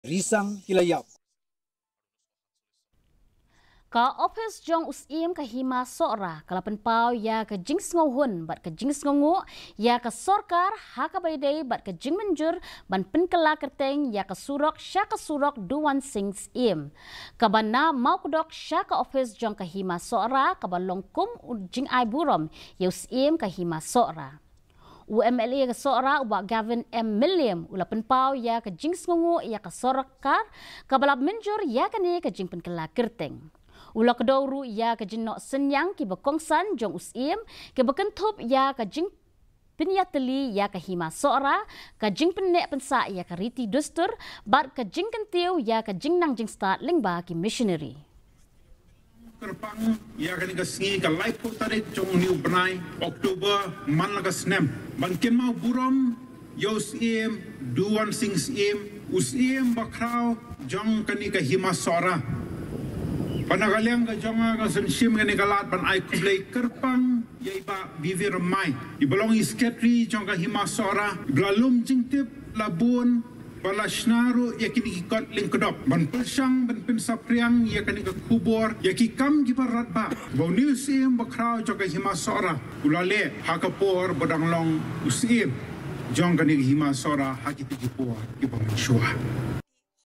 risang hilayap. Ka office jong Syiem ka Hima Sohra kalapan pau ya ka jings ngohun bat ka jings ngongu ya ka Sorkar ha ka baydai bat ka jing menjur ban Pynkylla kerteng ya ka Sorok sya ka Sorok Duwansing Syiem ka bana mau kudok sya ka office jong ka Hima Sohra ka balong kum jing ai burom ya Syiem ka Hima Sohra. UMLA ka Sohra uba Gavin M. Milliam ulapan pau ya ka jings ngongu ya ka Sorkar ka balap menjur ya ka ni ka jing Pynkylla kerteng. Ula kedawru ya ka jing nok senyang ki bakongsan jong Syiem ki bakentup ya ka jing pinyateli ya ka Hima Sohra ka jing penek pensa ya ka riti dustur bat ka jing kentiu ya ka jing nang jing start lingba ki missionary. Kerpang ya kan ka singi ka live ko tarik jong new benai Oktober man la ka snem ban ken mau burom yo Syiem Duwansing Syiem Syiem bakrau jong kan ka Hima Sohra. Panagalyang ka jonga ka Syiem ka nikalat ban ay Khublei kerpang ya iba bivir mai ibalong isketri jong ka Hima Sohra blalum jingtip labun balashnaru ya kini kot lingkodop ban persang ban pensapriang ya kini ka kubor ya ki kam ki parat ba boni Syiem bakrau jong ka Hima Sohra ulale hakapor bodanglong Syiem jong ka ni Hima Sohra hakiti ki por ki bang shua.